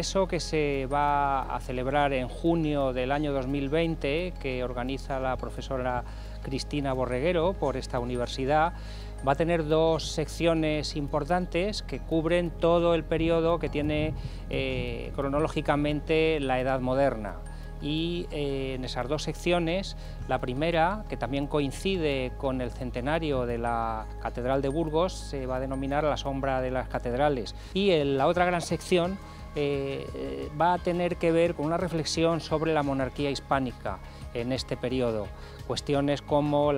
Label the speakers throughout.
Speaker 1: congreso que se va a celebrar en junio del año 2020, que organiza la profesora Cristina Borreguero por esta universidad, va a tener dos secciones importantes que cubren todo el periodo que tiene cronológicamente la Edad Moderna. Y en esas dos secciones, la primera, que también coincide con el centenario de la Catedral de Burgos, se va a denominar La sombra de las catedrales. Y la otra gran sección va a tener que ver con una reflexión sobre la monarquía hispánica en este periodo. Cuestiones como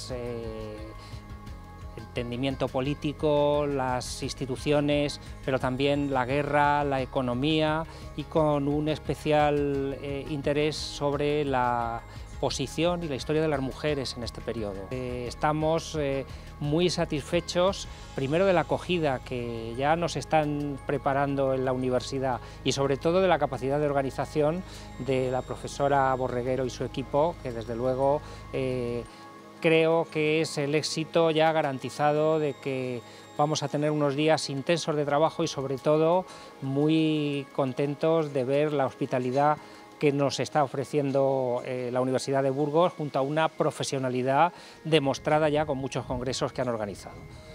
Speaker 1: entendimiento político, las instituciones, pero también la guerra, la economía, y con un especial interés sobre la posición y la historia de las mujeres en este periodo. Estamos muy satisfechos, primero de la acogida que ya nos están preparando en la universidad y sobre todo de la capacidad de organización de la profesora Borreguero y su equipo, que desde luego creo que es el éxito ya garantizado de que vamos a tener unos días intensos de trabajo y sobre todo muy contentos de ver la hospitalidad que nos está ofreciendo la Universidad de Burgos junto a una profesionalidad demostrada ya con muchos congresos que han organizado.